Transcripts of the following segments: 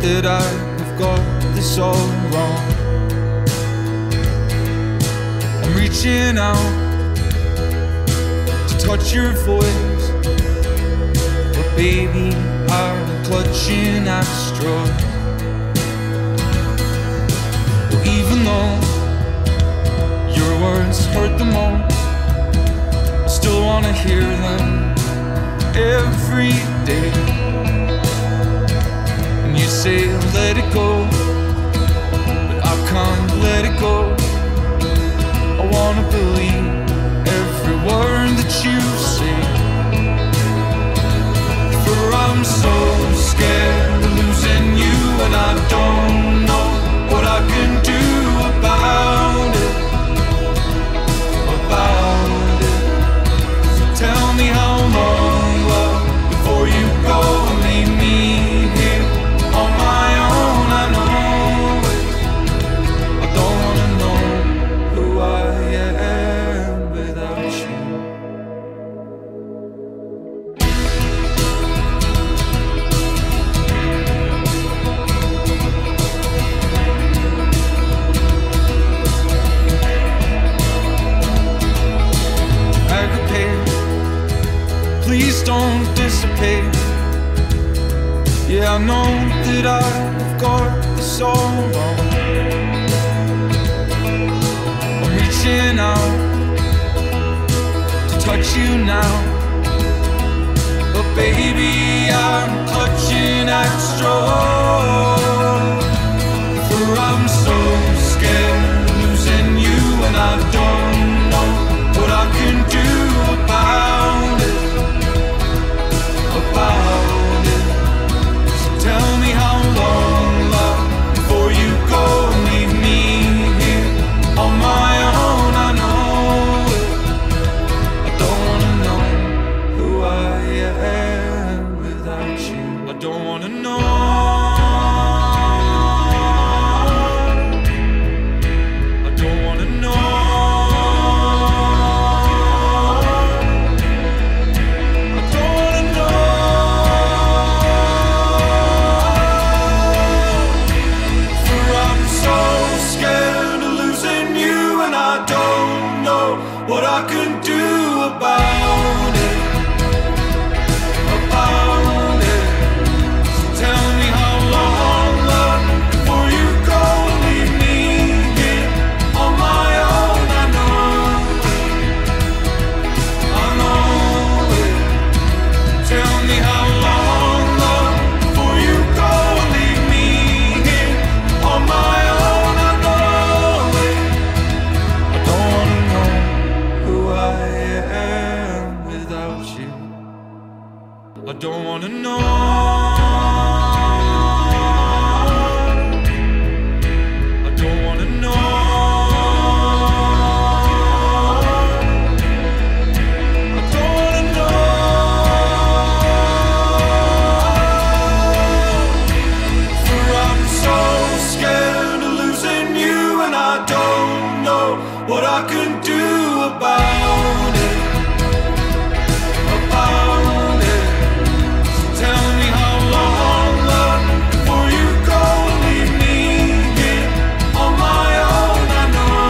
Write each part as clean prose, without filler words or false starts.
that I have got this all wrong. I'm reaching out to touch your voice, but baby, I'm clutching at straws. Well, even though your words hurt the most, I still wanna hear them every day. And you say let it go, but I can't let it go. I wanna believe every word that you say, for I'm so scared of losing you, and I don't know what I can do about it, about it. So tell me how long, love, before you go and leave me here on my own. I know it. I don't wanna know who I am without you. Please don't dissipate. Yeah, I know that I've got this all wrong. I'm reaching out to touch you now, but baby, I'm clutching at straws. For I'm so scared of losing you, and I don't know what I can do about it, about it. So tell me how long, love, before you go and leave me here on my own. I know it. I don't wanna know who I am without you. I don't wanna know. I don't wanna know. What I can do about it, about it. So tell me how long, love, before you go and leave me here on my own. I know it. Tell me how long, love, before you go and leave me here on my own. I know it. I don't wanna know who I am without you. I don't wanna know. I don't wanna know. I don't wanna know. For I'm so scared of losing you, and I don't know what I can do about it, about it. So tell me how long, love, before you go and leave me here on my own. I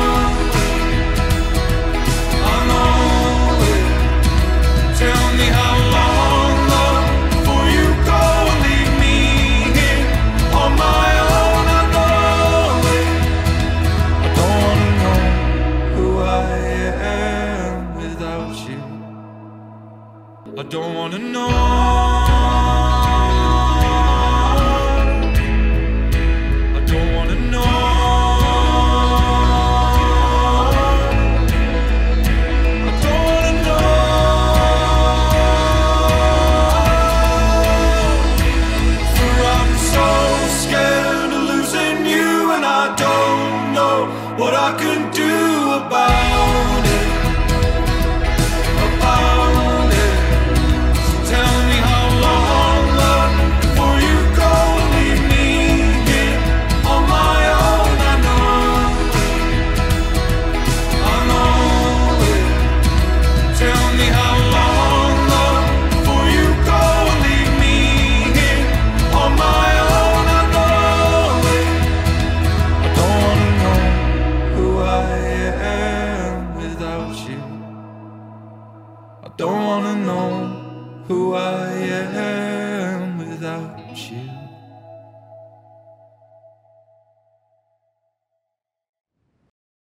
know it. Tell me how long, love, before you go and leave me here on my own. I know it. I don't wanna know who I am without you. I don't wanna know. I don't wanna know. I don't wanna know. For I'm so scared of losing you, and I don't know what I can do about it.